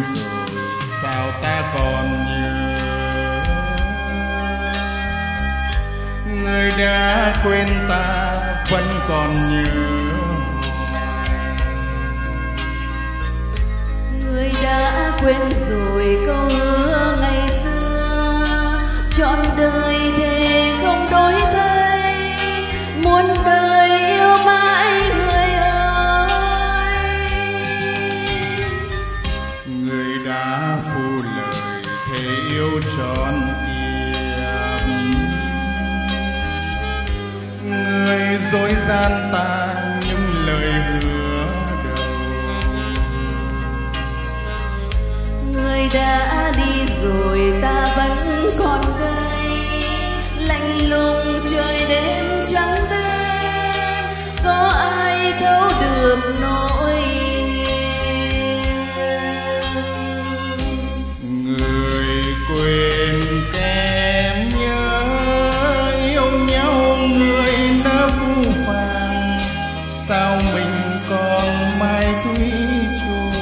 rồi sao ta còn nhớ. Người đã quên ta vẫn còn nhớ. Người đã quên rồi câu hứa ngày xưa, trọn đời thề không đổi thay, muôn đời yêu mãi người ơi. Người đã phụ lời thề yêu trọn kiếp, người dối gian ta những lời hứa đầu. Người đã đi rồi ta vẫn còn đây, lạnh lùng trời đêm trắng đêm, có ai thấu được nỗi niềm. Người quên kém nhớ yêu nhau người đã phũ phàng, sao mình còn mãi thủy chung.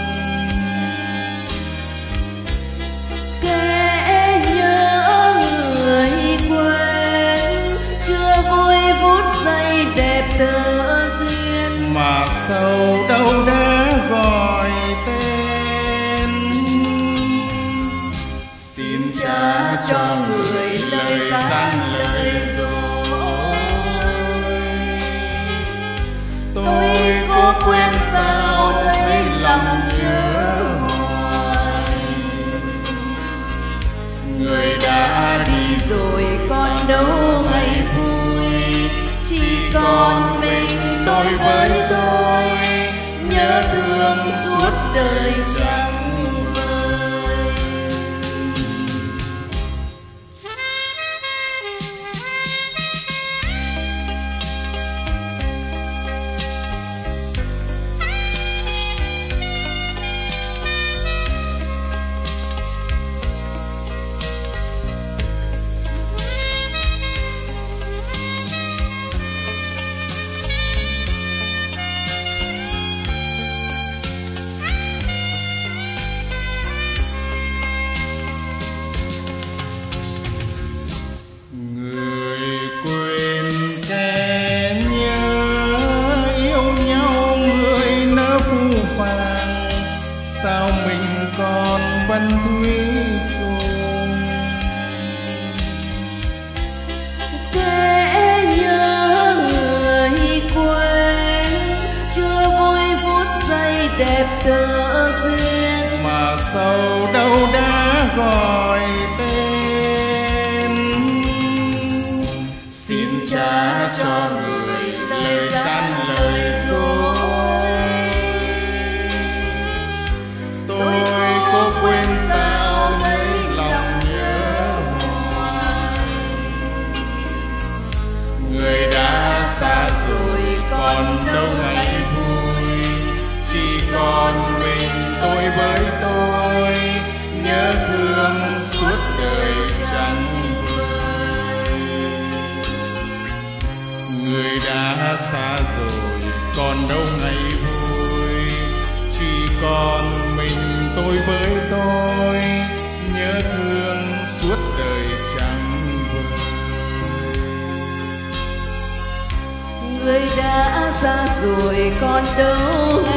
Kẻ nhớ người quên chưa vui phút giây đẹp tựa duyên, Mà sâu đâu đã gọi tên. Xin trả cho người lời gian lời dối. Tôi có quên sao thấy lòng nhớ hoài. Người đã đi rồi còn đâu ngày vui, chỉ còn mình tôi với tôi, nhớ thương suốt đời trắng vơi. sao mình còn vẫn thủy chung. Kẻ nhớ người quên chưa vui phút giây đẹp tựa duyên, mà sâu đâu đã gọi tên. Xin trả cho người lời gian lời dối. Tôi có quên sao thấy lòng nhớ hoài. Người đã xa rồi còn đâu ngày vui, chỉ còn mình tôi với tôi, nhớ thương suốt đời chẳng vơi. Người đã xa rồi còn đâu ngày vui, chỉ còn mình tôi với tôi, nhớ thương suốt đời chẳng vơi. Người đã xa rồi còn đâu